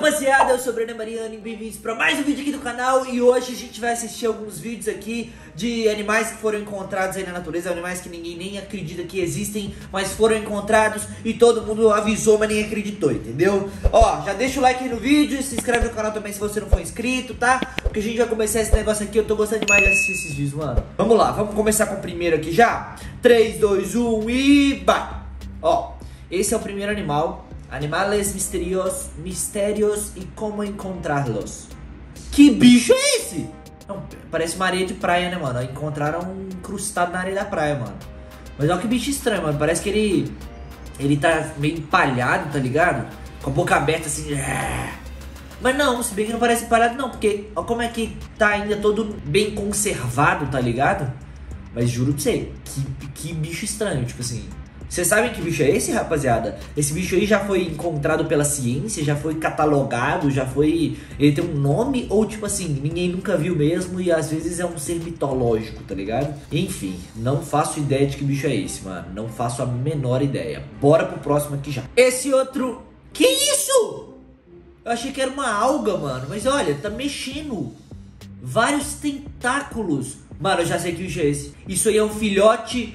Rapaziada, eu sou o Breno Mariano e bem-vindos para mais um vídeo aqui do canal. E hoje a gente vai assistir alguns vídeos aqui de animais que foram encontrados aí na natureza. Animais que ninguém nem acredita que existem, mas foram encontrados e todo mundo avisou, mas nem acreditou, entendeu? Ó, já deixa o like aí no vídeo, se inscreve no canal também se você não for inscrito, tá? Porque a gente vai começar esse negócio aqui, eu tô gostando demais de assistir esses vídeos, mano. Vamos lá, vamos começar com o primeiro aqui já? 3, 2, 1 e vai! Ó, esse é o primeiro animal. Animales mistérios e como encontrá-los. Que bicho é esse? Não, parece uma areia de praia, né, mano? Encontraram um incrustado na areia da praia, mano. Mas olha que bicho estranho, mano. Parece que ele tá meio empalhado, tá ligado? Com a boca aberta, assim. Mas não, se bem que não parece empalhado, não. Porque olha como é que tá ainda todo bem conservado, tá ligado? Mas juro pra você, que bicho estranho, tipo assim. Vocês sabem que bicho é esse, rapaziada? Esse bicho aí já foi encontrado pela ciência, já foi catalogado, já foi... Ele tem um nome ou tipo assim, ninguém nunca viu mesmo e às vezes é um ser mitológico, tá ligado? Enfim, não faço ideia de que bicho é esse, mano. Não faço a menor ideia. Bora pro próximo aqui já. Esse outro... Que isso? Eu achei que era uma alga, mano. Mas olha, tá mexendo. Vários tentáculos. Mano, eu já sei que bicho é esse. Isso aí é um filhote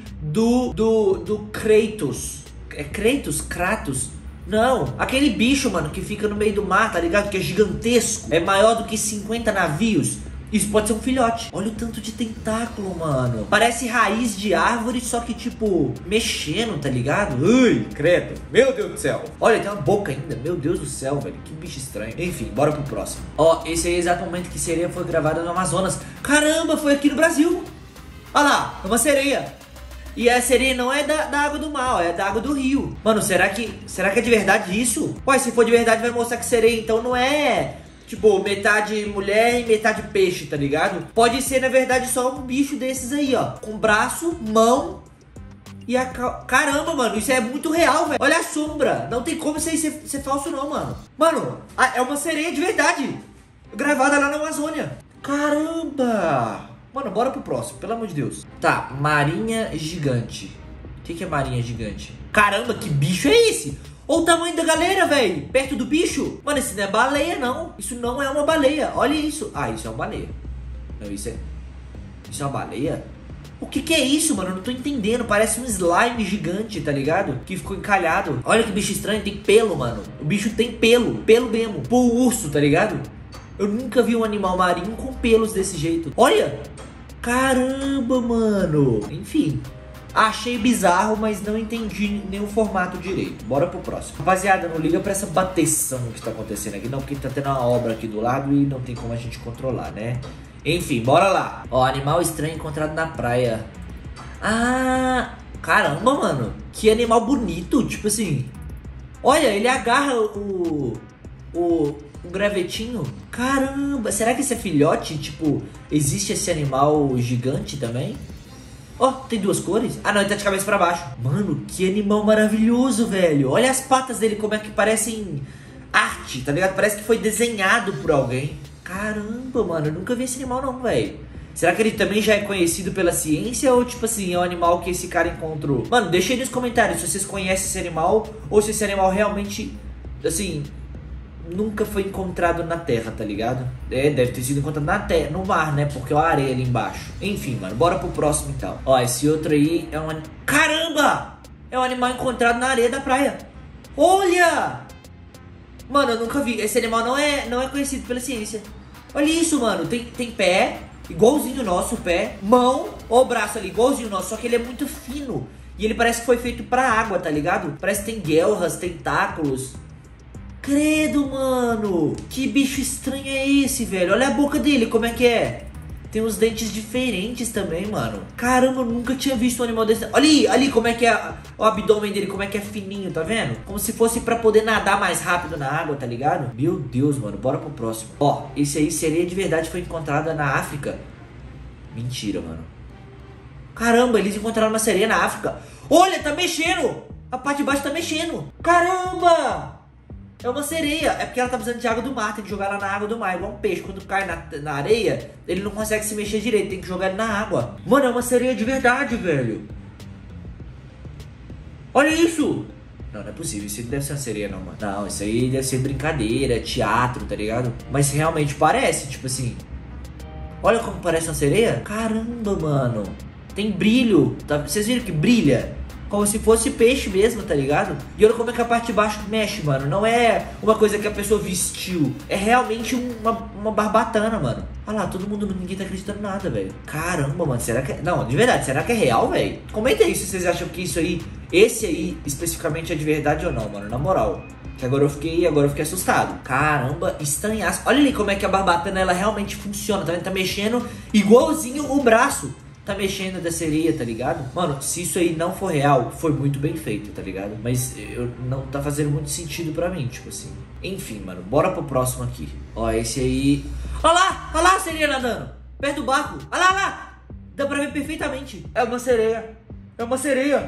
do Kratos. É Kratos? Kratos? Não, aquele bicho, mano, que fica no meio do mar, tá ligado? Que é gigantesco. É maior do que 50 navios. Isso pode ser um filhote. Olha o tanto de tentáculo, mano. Parece raiz de árvore, só que tipo, mexendo, tá ligado? Ui, credo. Meu Deus do céu. Olha, tem uma boca ainda. Meu Deus do céu, velho. Que bicho estranho. Enfim, bora pro próximo. Ó, esse aí é exato o momento que sereia foi gravada no Amazonas. Caramba, foi aqui no Brasil. Olha lá, é uma sereia. E a sereia não é da água do mar, é da água do rio. Mano, será que é de verdade isso? Ué, se for de verdade vai mostrar que sereia então não é... Tipo, metade mulher e metade peixe, tá ligado? Pode ser, na verdade, só um bicho desses aí, ó. Com braço, mão e a... Caramba, mano, isso é muito real, velho. Olha a sombra. Não tem como isso aí ser falso, não, mano. Mano, é uma sereia de verdade. Gravada lá na Amazônia. Caramba. Mano, bora pro próximo, pelo amor de Deus. Tá, marinha gigante. O que é marinha gigante? Caramba, que bicho é esse? Olha o tamanho da galera, velho. Perto do bicho. Mano, isso não é baleia, não. Isso não é uma baleia. Olha isso. Ah, isso é uma baleia. Não, isso é uma baleia? O que é isso, mano? Eu não tô entendendo. Parece um slime gigante, tá ligado? Que ficou encalhado. Olha que bicho estranho. Tem pelo, mano. O bicho tem pelo. Pelo mesmo. Pô, urso, tá ligado? Eu nunca vi um animal marinho com pelos desse jeito. Olha. Caramba, mano. Enfim. Achei bizarro, mas não entendi nem o formato direito. Bora pro próximo. Rapaziada, não liga pra essa bateção que tá acontecendo aqui, não, porque tá tendo uma obra aqui do lado e não tem como a gente controlar, né? Enfim, bora lá. Ó, animal estranho encontrado na praia. Ah, caramba, mano. Que animal bonito, tipo assim. Olha, ele agarra o gravetinho. Caramba, será que esse é filhote? Tipo, existe esse animal gigante também? Ó, tem duas cores. Ah, não, ele tá de cabeça pra baixo. Mano, que animal maravilhoso, velho. Olha as patas dele, como é que parecem arte, tá ligado? Parece que foi desenhado por alguém. Caramba, mano, eu nunca vi esse animal não, velho. Será que ele também já é conhecido pela ciência? Ou tipo assim, é um animal que esse cara encontrou? Mano, deixa aí nos comentários se vocês conhecem esse animal. Ou se esse animal realmente, assim... nunca foi encontrado na terra, tá ligado? É, deve ter sido encontrado na terra, no mar, né? Porque ó, a areia ali embaixo. Enfim, mano, bora pro próximo então. Ó, esse outro aí é um... Caramba! É um animal encontrado na areia da praia. Olha! Mano, eu nunca vi. Esse animal não é conhecido pela ciência. Olha isso, mano. Tem pé, igualzinho o nosso pé. Mão, ó o braço ali, igualzinho o nosso. Só que ele é muito fino. E ele parece que foi feito pra água, tá ligado? Parece que tem guelras, tentáculos. Credo, mano. Que bicho estranho é esse, velho? Olha a boca dele, como é que é? Tem uns dentes diferentes também, mano. Caramba, eu nunca tinha visto um animal desse. Olha ali como é que é o abdômen dele, como é que é fininho, tá vendo? Como se fosse pra poder nadar mais rápido na água, tá ligado? Meu Deus, mano, bora pro próximo. Ó, esse aí, sereia de verdade, foi encontrada na África. Mentira, mano. Caramba, eles encontraram uma sereia na África. Olha, tá mexendo. A parte de baixo tá mexendo. Caramba! É uma sereia, é porque ela tá precisando de água do mar, tem que jogar ela na água do mar, igual um peixe. Quando cai na areia, ele não consegue se mexer direito, tem que jogar ele na água. Mano, é uma sereia de verdade, velho. Olha isso! Não é possível, isso não deve ser uma sereia não, mano. Não, isso aí deve ser brincadeira, teatro, tá ligado? Mas realmente parece, tipo assim. Olha como parece uma sereia. Caramba, mano. Tem brilho, tá? Vocês viram que brilha? Como se fosse peixe mesmo, tá ligado? E olha como é que a parte de baixo mexe, mano. Não é uma coisa que a pessoa vestiu. É realmente uma barbatana, mano. Olha lá, todo mundo, ninguém tá acreditando nada, velho. Caramba, mano, será que é... Não, de verdade, será que é real, velho? Comenta aí se vocês acham que isso aí, esse aí, especificamente é de verdade ou não, mano. Na moral. Que agora eu fiquei assustado. Caramba, estranhaço. Olha ali como é que a barbatana, ela realmente funciona, tá vendo? Tá mexendo igualzinho o braço. Tá mexendo da sereia, tá ligado? Mano, se isso aí não for real, foi muito bem feito, tá ligado? Mas não tá fazendo muito sentido pra mim, tipo assim. Enfim, mano, bora pro próximo aqui. Ó, esse aí... Olha lá a sereia nadando. Perto do barco. Olha lá. Dá pra ver perfeitamente. É uma sereia. É uma sereia.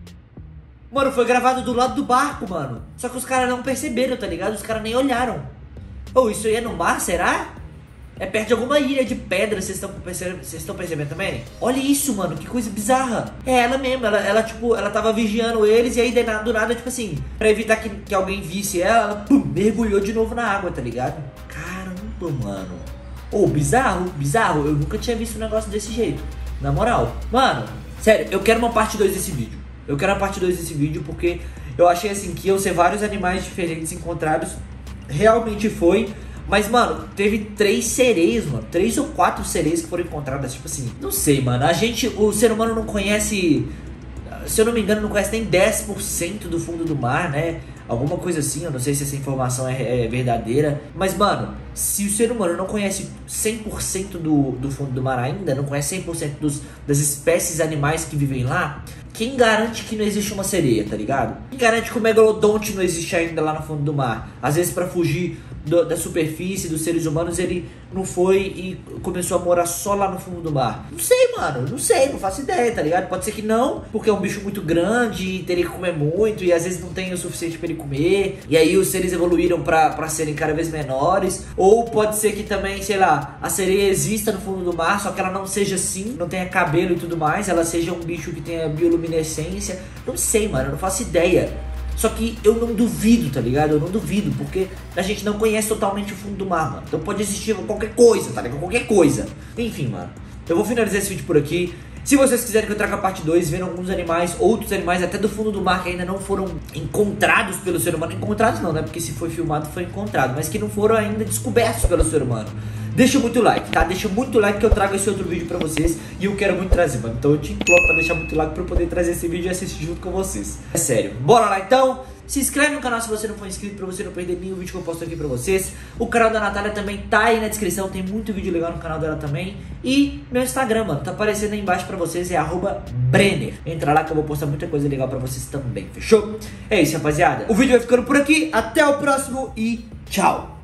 Mano, foi gravado do lado do barco, mano. Só que os caras não perceberam, tá ligado? Os caras nem olharam. Ô, isso aí é no mar, será? É perto de alguma ilha de pedra, vocês estão percebendo também? Olha isso, mano, que coisa bizarra. É ela mesmo, ela tava vigiando eles e aí do nada, tipo assim, pra evitar que alguém visse ela, pum, mergulhou de novo na água, tá ligado? Caramba, mano. Ô, bizarro, eu nunca tinha visto um negócio desse jeito, na moral. Mano, sério, eu quero uma parte 2 desse vídeo. Eu quero a parte 2 desse vídeo porque eu achei assim que iam ser vários animais diferentes encontrados. Realmente foi. Mas, mano, teve 3 sereias, mano. 3 ou 4 sereias que foram encontradas. Tipo assim, não sei, mano. O ser humano não conhece, se eu não me engano, não conhece nem 10% do fundo do mar, né? Alguma coisa assim, eu não sei se essa informação é verdadeira. Mas, mano, se o ser humano não conhece 100% do fundo do mar ainda, não conhece 100% das espécies animais que vivem lá, quem garante que não existe uma sereia, tá ligado? Quem garante que o megalodonte não existe ainda lá no fundo do mar? Às vezes pra fugir da superfície, dos seres humanos, ele não foi e começou a morar só lá no fundo do mar. Não sei, mano, não faço ideia, tá ligado? Pode ser que não, porque é um bicho muito grande e teria que comer muito e às vezes não tem o suficiente pra ele comer, e aí os seres evoluíram pra serem cada vez menores. Ou pode ser que também, sei lá, a sereia exista no fundo do mar, só que ela não seja assim, não tenha cabelo e tudo mais, ela seja um bicho que tenha bioluminescência. Não sei, mano, eu não faço ideia. Só que eu não duvido, tá ligado? Eu não duvido, porque a gente não conhece totalmente o fundo do mar, mano. Então pode existir qualquer coisa, tá ligado? Qualquer coisa. Enfim, mano, eu vou finalizar esse vídeo por aqui. Se vocês quiserem que eu traga a parte 2, vendo alguns animais, outros animais até do fundo do mar que ainda não foram encontrados pelo ser humano. Encontrados não, né? Porque se foi filmado foi encontrado, mas que não foram ainda descobertos pelo ser humano. Deixa muito like, tá? Deixa muito like que eu trago esse outro vídeo pra vocês. E eu quero muito trazer, mano. Então eu te imploro pra deixar muito like pra eu poder trazer esse vídeo e assistir junto com vocês. É sério. Bora lá então. Se inscreve no canal se você não for inscrito, pra você não perder nenhum vídeo que eu posto aqui pra vocês. O canal da Natália também tá aí na descrição. Tem muito vídeo legal no canal dela também. E meu Instagram, mano, tá aparecendo aí embaixo pra vocês. É @Brenner. Entra lá que eu vou postar muita coisa legal pra vocês também. Fechou? É isso, rapaziada. O vídeo vai ficando por aqui. Até o próximo e tchau.